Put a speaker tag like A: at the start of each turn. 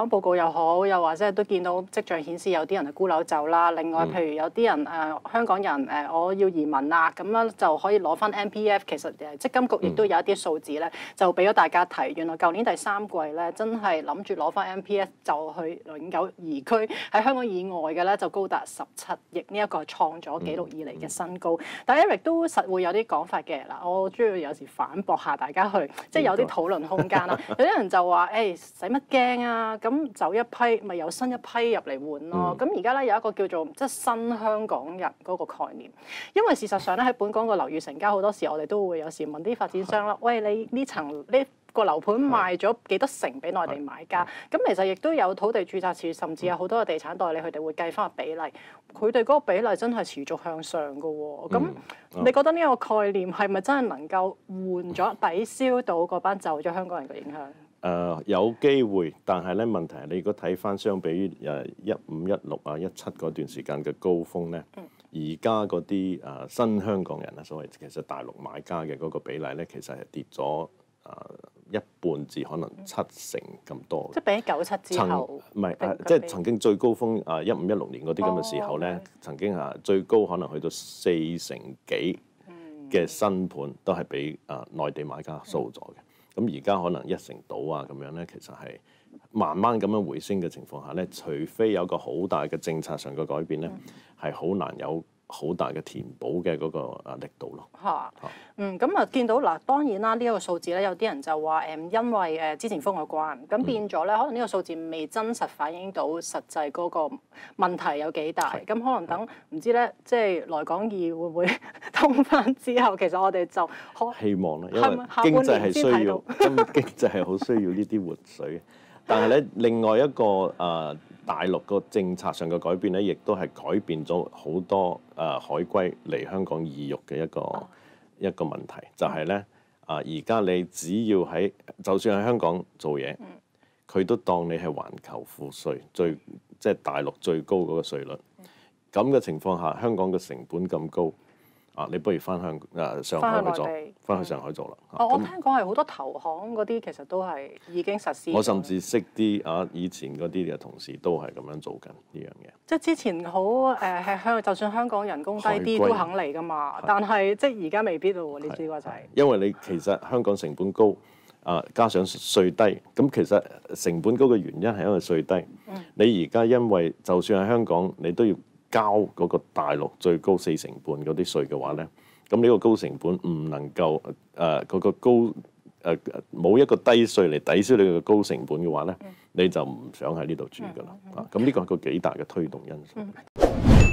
A: 安報告又好，又或者都見到跡象顯示有啲人係沽樓走啦。另外，譬如有啲人香港人我要移民啦，咁樣就可以攞翻 MPF。其實積金局亦都有一啲數字咧，就俾咗大家睇。原來舊年第3季咧，真係諗住攞翻 MPF 就去永久移居喺香港以外嘅咧，就高達17億，呢一個係創咗紀錄以嚟嘅新高。但係 Eric 都實會有啲講法嘅嗱，我中意有時反駁下大家去，即係有啲討論空間啦。有啲人就話：誒使乜驚啊？咁走一批，咪有新一批入嚟換咯。咁而家咧有一個叫做即係新香港人嗰個概念，因為事實上咧喺本港個樓宇成交好多時，我哋都會有時問啲發展商啦：喂，你呢個樓盤賣咗幾多成俾內地買家？咁其實亦都有土地註冊處，甚至有好多嘅地產代理，佢哋會計翻個比例，佢哋嗰個比例真係持續向上嘅喎。咁你覺得呢個概念係咪真係能夠換咗抵消到嗰班走咗香港人嘅影響？
B: 有機會，但係咧問題係你如果睇翻相比於15、16啊、17嗰段時間嘅高峰咧，而家嗰啲新香港人啊，所謂其實大陸買家嘅嗰個比例咧，其實係跌咗一半至可能7成咁多。
A: 即係比起97之後，
B: 唔係即係曾經最高峰15、16年嗰啲咁嘅時候咧，曾經最高可能去到4成幾嘅新盤都係俾內地買家掃咗嘅。咁而家可能1成到咁樣咧，其實係慢慢咁樣回升嘅情況下咧，除非有個好大嘅政策上嘅改變咧，係好難有好大嘅填補嘅嗰個力度咯。
A: 咁啊見到嗱，當然啦，呢一個數字咧，有啲人就話因為之前封咗關，咁變咗咧，可能呢個數字未真實反映到實際嗰個問題有幾大。咁可能等唔知咧，即係來港易會唔會通翻之後，其實我哋就
B: 希望啦，因為經濟係需要，經濟係好需要呢啲活水。但係咧，另外一個大陸個政策上嘅改變咧，亦都係改變咗好多海歸嚟香港意欲嘅一個問題，就係咧而家你只要就算喺香港做嘢，佢都當你係環球賦稅，即係大陸最高嗰個稅率。咁嘅情況下，香港嘅成本咁高。你不如翻上海去做，翻去上海做啦。
A: 我聽講係好多投行嗰啲其實都係已經實施。
B: 我甚至識啲以前嗰啲嘅同事都係咁樣做緊呢樣嘢。
A: 即係之前好就算香港人工低啲都肯嚟㗎嘛，但係即係而家未必咯喎，你知個就係。
B: 因為你其實香港成本高，加上稅低，咁其實成本高嘅原因係因為稅低。你而家因為就算喺香港，你都要交嗰個大陸最高4成半嗰啲稅嘅話咧，咁呢個高成本唔能夠嗰個高冇一個低稅嚟抵消你個高成本嘅話咧，你就唔想喺呢度住㗎啦。咁呢個係個幾大嘅推動因素。